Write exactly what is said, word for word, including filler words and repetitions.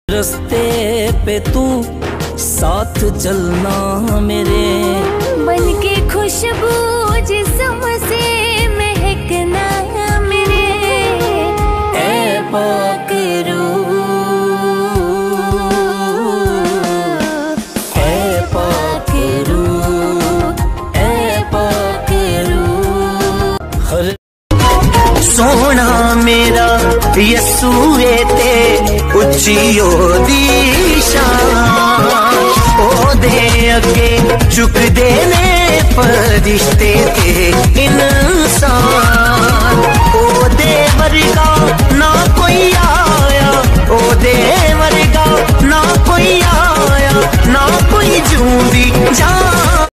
रस्ते पे तू साथ चलना मेरे, बन के खुशबू जिस्म से महकना मेरे। ऐ पाक रूह, ऐ पाक रूह, ऐ पाक रूह। हर सोना मेरा यसूए ते उच्ची ओदी शान, ओदे अगे झुकदे ने फरिश्ते ते इंसान। ओदे वर्गा ना कोई आया, ओदे वर्गा ना कोई आया, ना कोई जूंदी जान।